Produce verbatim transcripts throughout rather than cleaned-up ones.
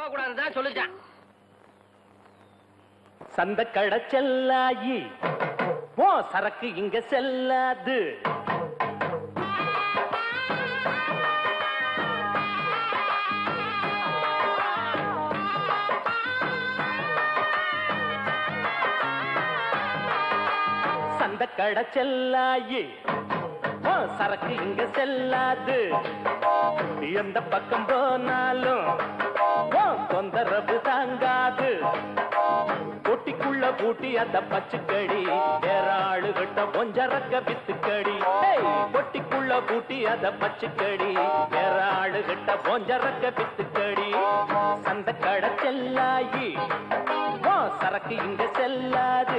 போக கூடாதுதான் சொல்லிட்டான். சந்த கடை செல்லாயி போ சரக்கு இங்க செல்லாது. சந்த கடை செல்லாயி போ சரக்கு இங்க செல்லாது. எந்த பக்கம் போனாலும் தொந்தரவு தாங்காது. பொட்டிக்குள்ள பூட்டி அந்த பச்சுக்கடி வேற ஆளுகிட்ட கொஞ்சரக்க வித்துக்கடி. பொட்டிக்குள்ள பூட்டி அந்த பச்சுக்கடி வேற ஆளுகிட்ட கொஞ்சரக்க வித்துக்கடி. சந்த கடை செல்லாயி போ சரக்கு இங்க செல்லாது.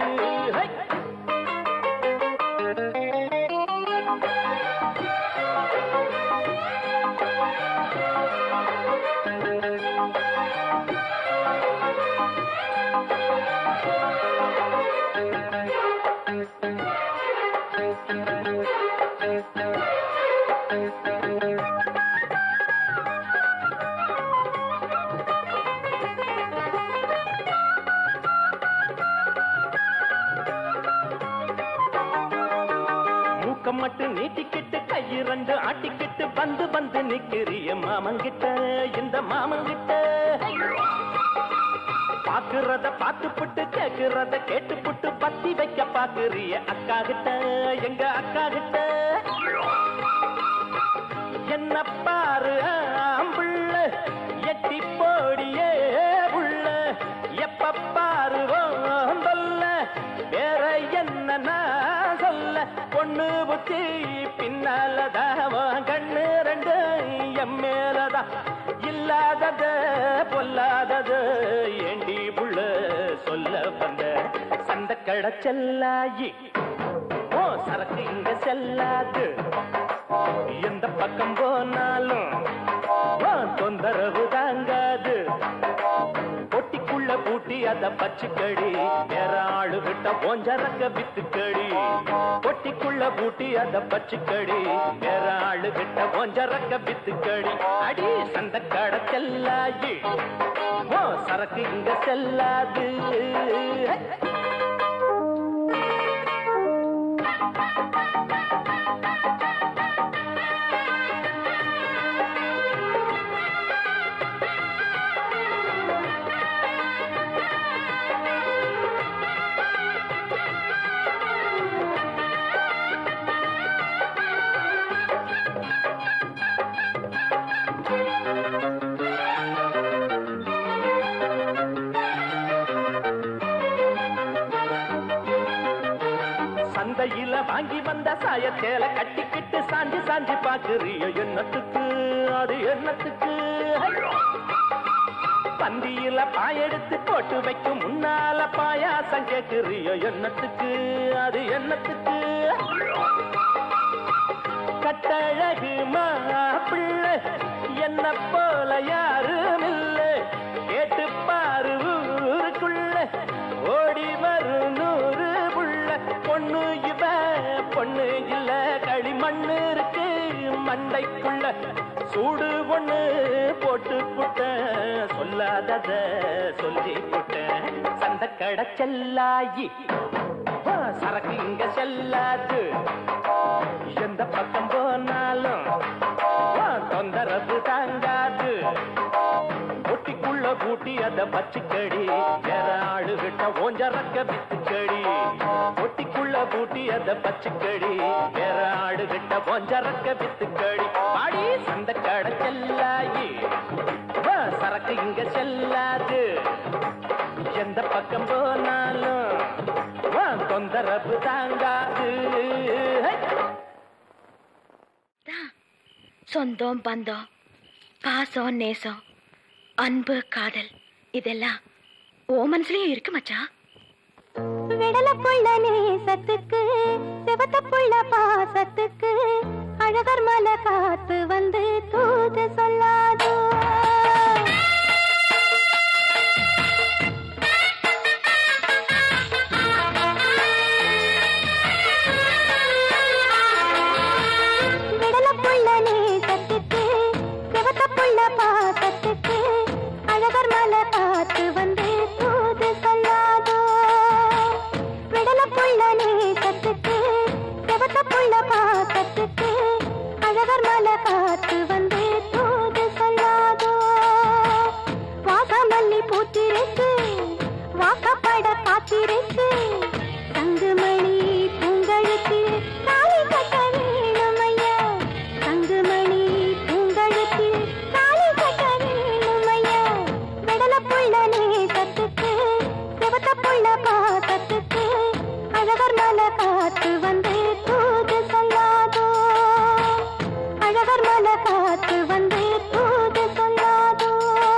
மட்டும் நீட்டிக்கிட்டு கையிரண்டு ஆட்டிக்கிட்டு வந்து வந்து நிக்கிறிய மாமங்கிட்ட. இந்த மாமங்கிட்ட பாக்குறத பாத்துப்புட்டு கேக்குறத கேட்டுப்புட்டு பத்தி வைக்க பாக்குறிய அக்கா கிட்ட. எங்க அக்கா கிட்ட என்ன பாரு ஆம்புள்ள எட்டி போடியே உள்ள எப்ப பாருவோம் சொல்ல வேற என்ன சொல்ல. பொண்ணு புத்தி பின்னாலதாவோ கண்ணு ரெண்டு எம்மேலதா இல்லாதது பொல்லாதது ஏண்டி புள்ள சொல்ல வந்த. சந்த கடை செல்லாயி ஓ சரக்கு இங்க செல்லாது. எந்த பக்கம் போனாலும் தொந்தரவு தாங்காது. பொட்டிக்குள்ள பூட்டி அத பச்சுக்கடி வேற ஆளு விட்ட போஞ்சரக்க வித்துக்கடி. பொட்டிக்குள்ள பூட்டி அத பச்சுக்கடி வேற ஆளு விட்ட போஞ்சரக்க வித்துக்கடி. அடி சந்த கடை செல்லாயி ஓ சரக்கு இங்க செல்லாது. சந்தையில வாங்கி வந்த சாயத்தேல கட்டிக்கிட்டு சாஞ்சி சாஞ்சி பாக்குறிய என்னத்துக்கு அது என்னத்துக்கு. பந்தியில பாயெடுத்து போட்டு வைக்கும் முன்னால பாயாசம் கேக்குறிய என்னத்துக்கு அது என்னத்துக்கு. கட்டழகு மாப்பிள்ளை என்ன போல யாரும் இல்லை கேட்டு பாரு ஊருக்குள்ள ஓடி வரும் நூறு புள்ள. பொண்ணு இவ பொண்ணு இல்ல களிமண்ணு இருக்கு மண்டைக்குள்ள சூடு ஒண்ணு போட்டு புட்ட சொல்லாதத சொல்லி புட்ட. சந்த கடை செல்லாயி சரக்கு இங்க செல்லாது. எந்த பக்கம் போனாலும் தொந்தரவு தாங்காது. பொட்டிக்குள்ள பூட்டி அத பச்சுக்கடி வேற ஆளு விட்ட ஓஞ்சரக்க வித்துக்கடி. பொட்டிக்குள்ள பூட்டி அத பச்சுக்கடி வேற ஆளு விட்ட ஓஞ்சரக்க வித்துக்கடி. பாடி சந்த கடை செல்லாயி சரக்கு இங்க செல்லாது. எந்த பக்கம் போனாலும் தொந்தரவு தாங்காது. சொந்தம் பந்தம் பாசம் நேசம் அன்பு காதல் இதெல்லாம் ஓ மனசுலயும் இருக்கு மச்சான். விடல புள்ள நேசத்துக்கு செவத்த புள்ள பாசத்துக்கு அழகர் மலை காத்து வந்து தூது சொல்லாதோ. விடல புள்ள நேசத்துக்கு செவத்த புள்ள பாசத்துக்கு காத்து வந்து தூது சொல்லாதோ விடல புள்ள நேசத்துக்கு செவத்த புள்ள பாசத்துக்கு அழகர் மலை காத்து வந்து தூது சொல்லாதோ வாசமல்லி பூத்திருக்கு வாக்கப்பட காத்திருக்கு தங்குமணி பூங்கழுத்தில் தாலி கட்ட வேணுமையா தங்குமணி பூங்கழுத்தில் தாலி கட்ட வேணுமையா விடல புள்ள நேசத்துக்கு செவத்த புள்ள பாசத்துக்கு அழகர் மலை காத்து வந்து தூது சொல்லாதோ அழகர் மலை காத்து வந்து தூது சொல்லாதோ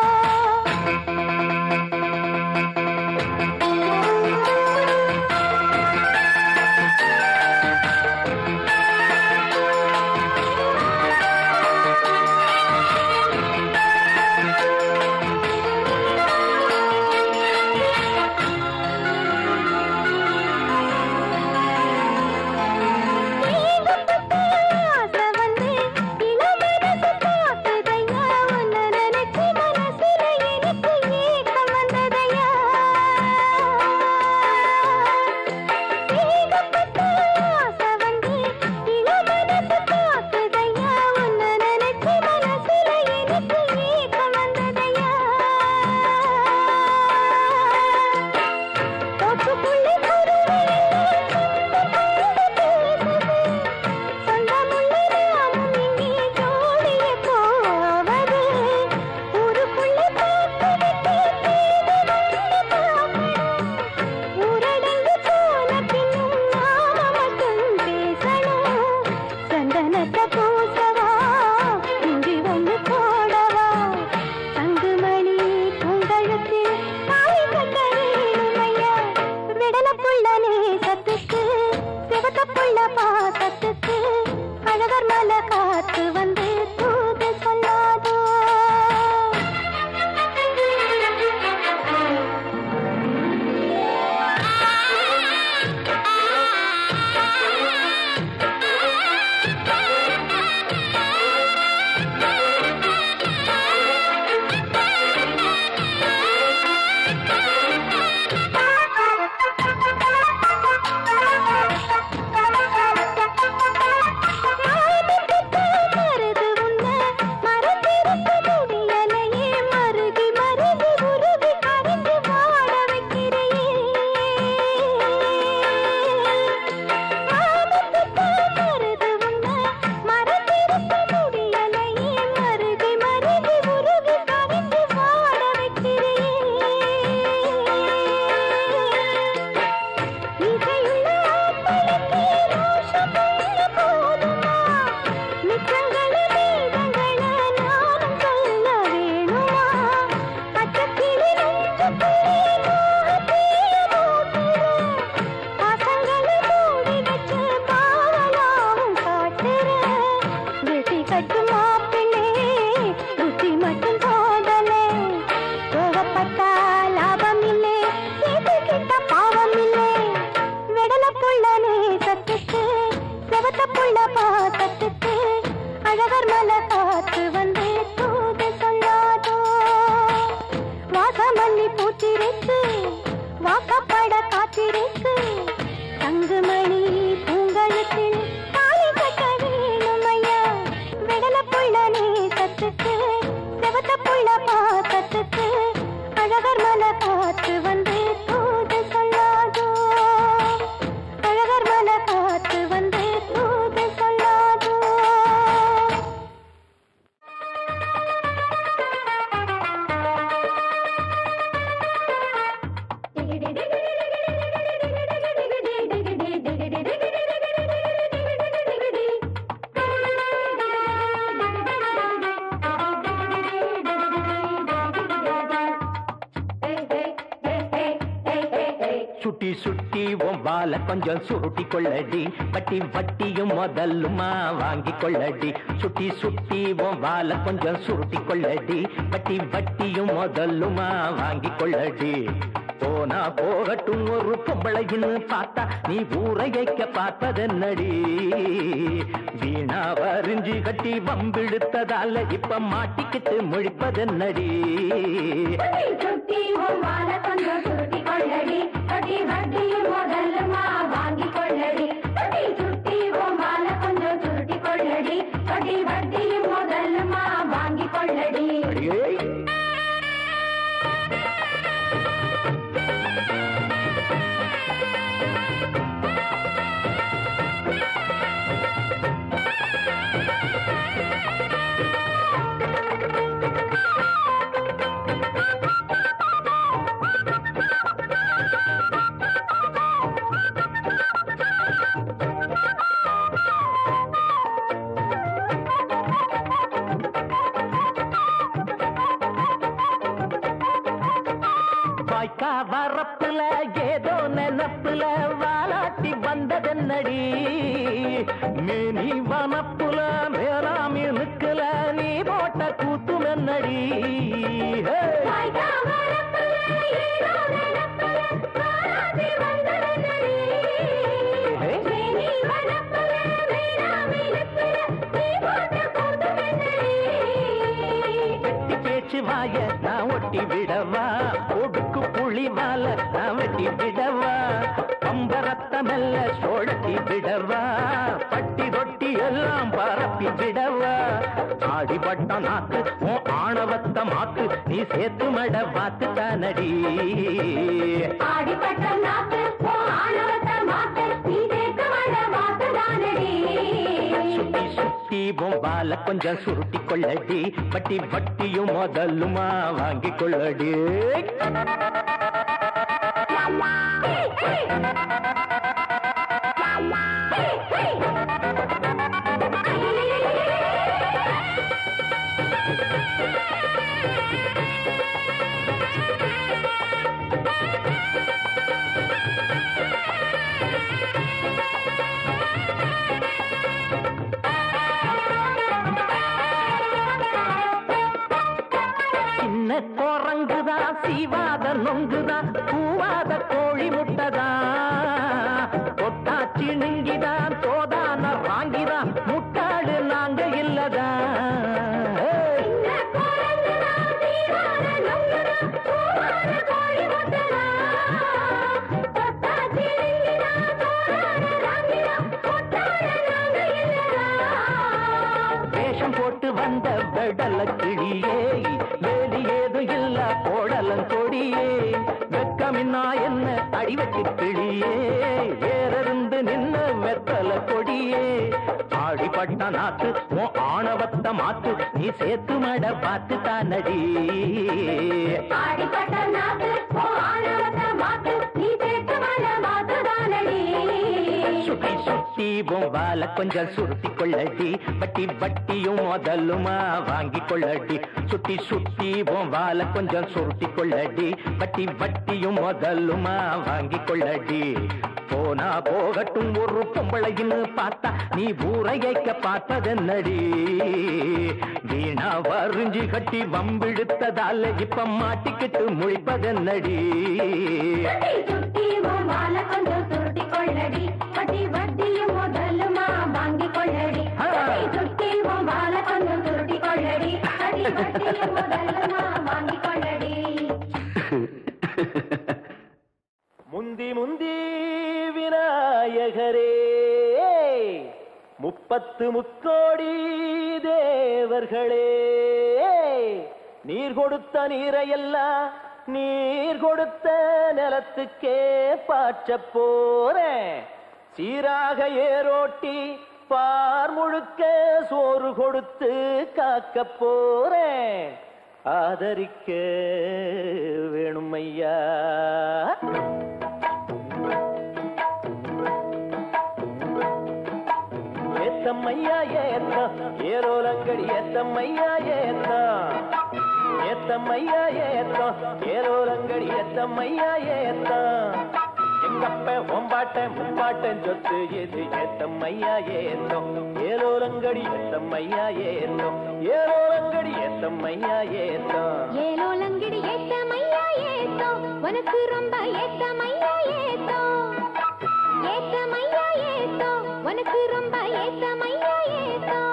சுட்டி சுட்டி உன் வால கொஞ்சம் சுருட்டி கொள்ளடி வட்டி வட்டியும் முதல்லுமா வாங்கி கொள்ளடி சுட்டி சுட்டி உன் வால கொஞ்சம் சுருட்டி கொள்ளடி வட்டி வட்டியும் முதல்லுமா வாங்கி கொள்ளடி போனா போகட்டும் ஒரு பொம்பளைன்னு பார்த்தா நீ ஊரையைக்க பார்ப்பதென்னடி வீணா வரிஞ்சி கட்டி வம்பிழுத்ததால இப்ப மாட்டிக்கிட்டு முழிப்பதென்னடி வாய்க்கா வரப்புல ஏதோ நினப்புல வாலாட்டி வந்ததென்னடி மேனி வனப்புல மேலாமி நிக்கல நீ போட்ட கூத்துமென்னடி வாய நான் ஒட்டி விடவா ஒடுக்கு புளி மாலை நான் வெட்டி விடவா பம்பரத்தமெல்ல சோழட்டி விடவா பட்டி தொட்டி எல்லாம் பரப்பி விடவா ஆடிப்பட்ட நாக்கு உன் ஆணவத்த மாக்கு நீ சேர்த்து மட பார்த்து தானடி ஆடிப்பட்ட நாக்கு உன் ஆணவத்த மாக்கு நீ சேர்த்து மட பார்த்து தானடி சுத்தி சுத்தி பொம்பால கொஞ்சம் சுருட்டி கொள்ளடி பட்டி வட்டியும் முதலுமா வாங்கி கொள்ளடி குரங்குதா சீவாத நொங்குதா பூவாத கோழி முட்டதா கொட்டாச்சி நுங்கிதான் தோதான வாங்கிதா முட்டாடு நாங்க இல்லதா வேஷம் போட்டு வந்த வெடல கிளியே வேலி ஏதும் இல்ல கோடலன் கொடியே வெக்கமின்னா என்ன அடிவெட்டி கிளியே வேறிருந்து நின்ன வெத்தல கொடியே ஆடிப்பட்ட நாக்கு உன் ஆணவத்த மாத்து நீ சேர்த்து மட பார்த்து தானடி ஆடிப்பட்ட நாக்கு உன் ஆணவத்த மாக்கு நீ சேர்த்து மட பார்த்து தானடி சுத்தி சுத்தி பொம்பால கொஞ்சம் சுருட்டி கொள்ளடி பட்டி வட்டியும் முதலுமா வாங்கி கொள்ளடி சுத்தி சுத்தி பொம்பால கொஞ்சம் சுருட்டி கொள்ளடி பட்டி வட்டியும் முதலுமா வாங்கி கொள்ளடி போனா போகட்டும் ஒரு பொம்பளைன்னு பார்த்தா நீ ஊரையைக்க பார்த்ததென்னடி வீணா வறிஞ்சி கட்டி வம்பிழுத்ததால இப்ப மாட்டிக்கிட்டு முழிப்பதென்னடி கொஞ்சம் சுருட்டி கொள்ளடி பட்டி வட்டியும் முதலுமா வாங்கி கொள்ளடி சுட்டி வாழ கொஞ்சம் சுருட்டி கொள்ளடி பட்டி வட்டியும் முதலுமா வாங்கி கொள்ளடி முந்தி முந்தி விநாயகரே முப்பத்து முக்கோடி தேவர்களே நீர் கொடுத்த நீரையெல்லாம் நீர் கொடுத்த நிலத்துக்கே பாய்ச்ச போறேன் சீராக ஏரோட்டி பார் முழுக்க சோறு கொடுத்து காக்க போறேன் ஆதரிக்க வேணும் ஐயா ஏத்தம்மையா ஏத்தம் ஏரோலங்கடி ஏத்தம்மையா ஏத்தம் ஏத்தம்மையா ஏத்தம் ஏரோலங்கடி ஏத்தம்மையா ஏத்தம் எங்கப்ப ஒம்பாட்டன் முப்பாட்டன் சொத்து எது ஏத்தம்மையா ஏத்தம் ஏரோலங்கடி ஏத்தம்மையா ஏத்தம் ஏரோலங்கடி ஏத்தம்மையா ஏத்தம் ஏலோலங்கடி ஏத்தமையா ஏத்தம் உனக்கு ரொம்ப ஏத்தமையா ஏத்தம் ஏத்தமையா ஏத்தம் உனக்கு ரொம்ப ஏத்தமையா ஏத்தம்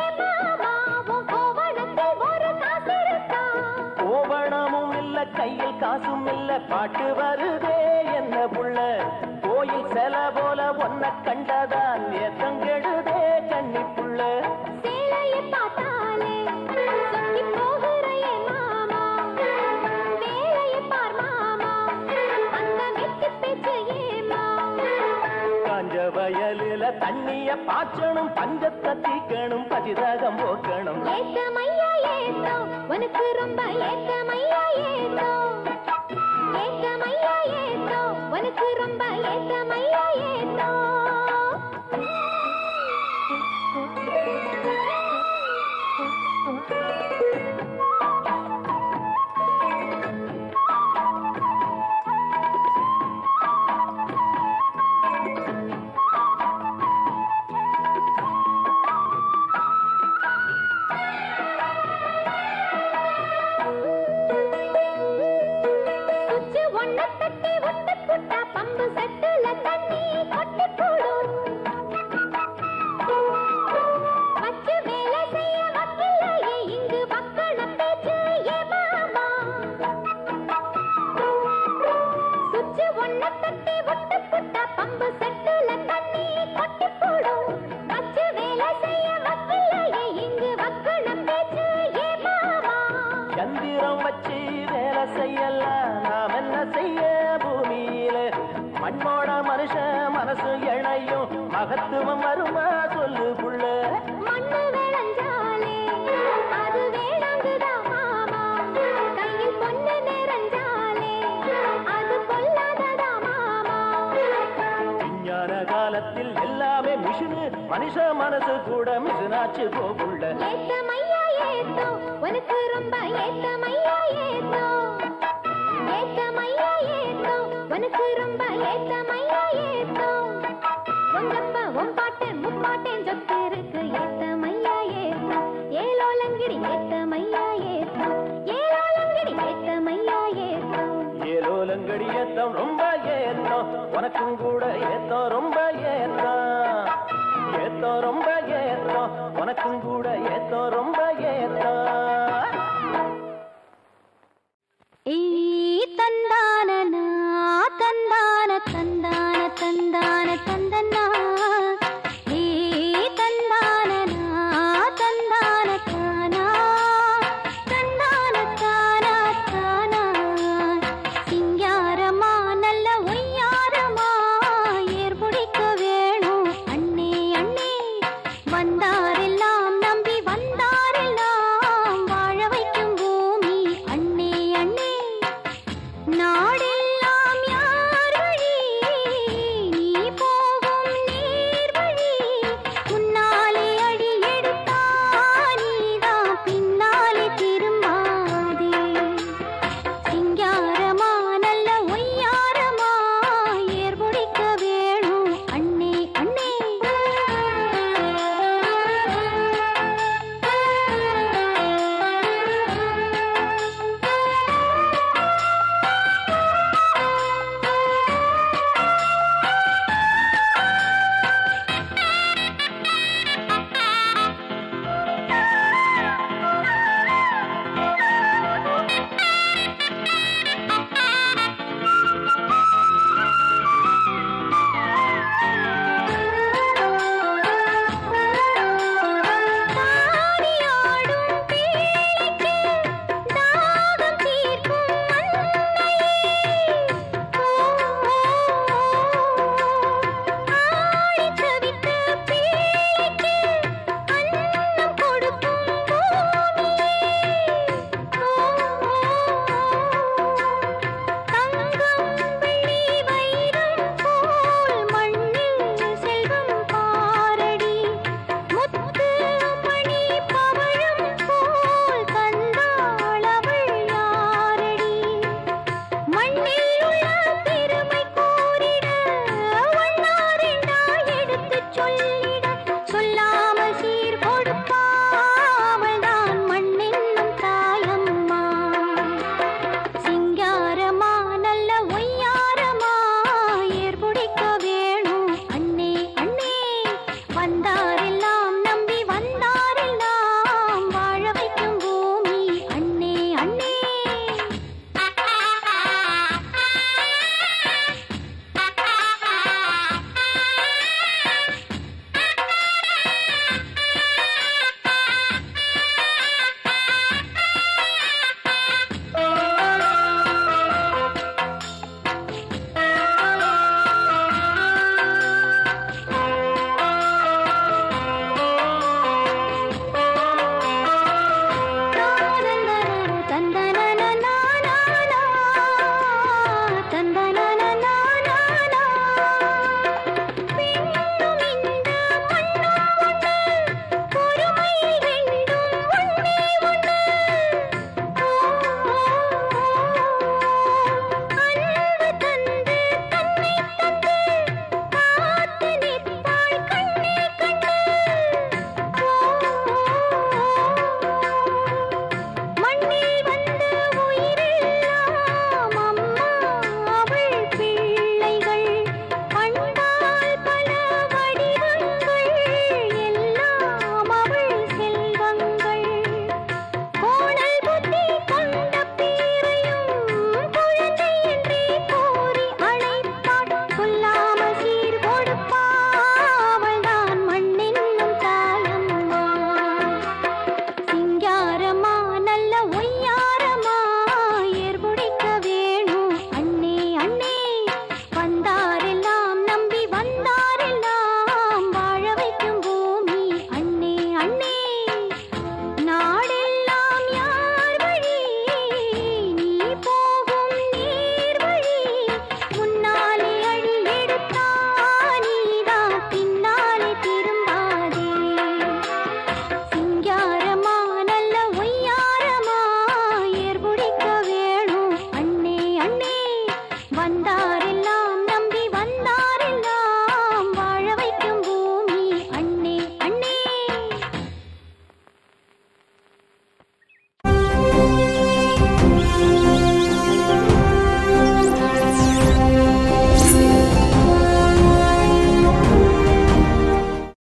கையில் காசும் இல்ல பாட்டு வருதே என்ன புள்ள கோயில் செல போல ஒன்ன கண்டதான் ஏத்தங்கெடுதே கண்ணி புள்ள சேலையை பார்த்தாலே சொக்கி போகிறையே மாமா வேலையை பார் மாமா அந்த வெட்டி பேச்சு ஏமா காஞ்ச வயலில தண்ணிய பாய்ச்சணும் பஞ்சத்தை தீக்கணும் பதிரகம் போக்கணும் ஏத்தமையா ஏத்தோ உனக்கு ரொம்ப ஏத்தமையா ஏத்தோ ஏத்தமையா ஏத்தோ உனக்கு ரொம்ப ஏத்தமையா ஏத்தோ பம்பு சட்டுல தண்ணி கொட்டி போடும் வச்சு வேலை செய்ய வக்கில்லையே இங்கு வக்கண பேச்சு ஏ மாமா சுச்சு ஒன்ன தட்டி ஒட்டு புட்டா பம்பு சட்டுல தண்ணி கொட்டி போடும் வச்சு வேலை செய்ய வக்கில்லையே இங்கு வக்கண பேச்சு ஏ மாமா சந்திரம் வச்சு வேலை செய்யலாம் நாம் என்ன செய்ய பூமியில மண்ணோட மனுஷன் மனசு இணையும் மகத்துவம் வருமா சொல்லு புள்ள மண்ணு விளைஞ்சாலே அது வேளாங்குதா மாமா கையில் பொண்ணு நிறைஞ்சாலே அது பொல்லாததா மாமா விஞ்ஞான காலத்தில் எல்லாமே மிஷினு மனுஷ மனசு கூட மிஷினாச்சு போகுள்ள ஏத்தமையா ஏத்தோ உனக்கு ரொம்ப ஏத்தமையா ஏத்தோ ஏத்தமையா ஏத்தோ உனக்கு ரொம்ப ஏத்தமையா ஏத்தோ உங்கப்பா உன் பாட்டன் முப்பாட்டன் சொத்து இருக்கு ஏத்தமையா ஏத்தோ ஏலோலங்கிடி ஏத்தமையா ஏத்தோ ஏலோலங்கிடி ஏத்தமையா ஏத்தோ ஏலோலங்கடி ஏத்தம் ரொம்ப ஏத்தம் உனக்கும் கூட ஏத்தம் ரொம்ப ஏத்தம் ஏத்தம் ரொம்ப ஏத்தம் உனக்கும் கூட ஏத்தம் ரொம்ப ஏத்தம்